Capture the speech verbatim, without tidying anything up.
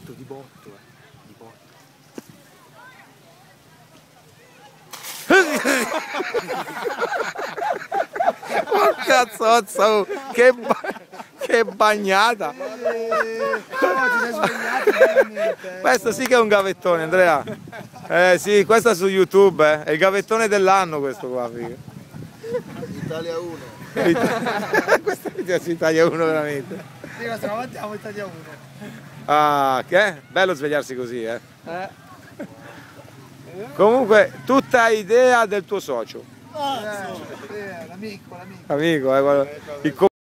botto, di botto, eh. Di botto. Oh cazzozza, oh, che, ba che bagnata! Questo sì che è un gavettone, Andrea. Eh sì, questo è su YouTube, eh. È il gavettone dell'anno questo qua, figa. Italia uno. Questo è Italia uno veramente. Sì, ma se la mandiamo Italia uno. Ah, che? Bello svegliarsi così, eh. eh. Comunque, tutta idea del tuo socio. Ah, eh, l'amico, l'amico. Amico, eh, il